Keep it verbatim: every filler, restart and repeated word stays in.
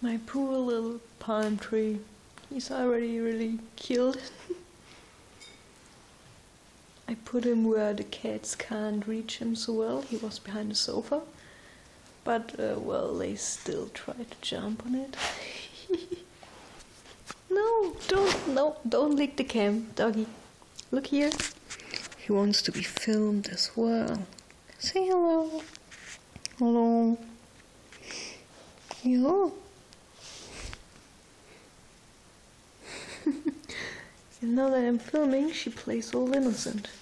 My poor little palm tree. He's already really killed. I put him where the cats can't reach him so well. He was behind the sofa. But, uh, well, they still try to jump on it. No, don't, no, don't lick the cam, doggy. Look here. He wants to be filmed as well. Say hello. Hello. Yeah. And now that I'm filming, she plays all innocent.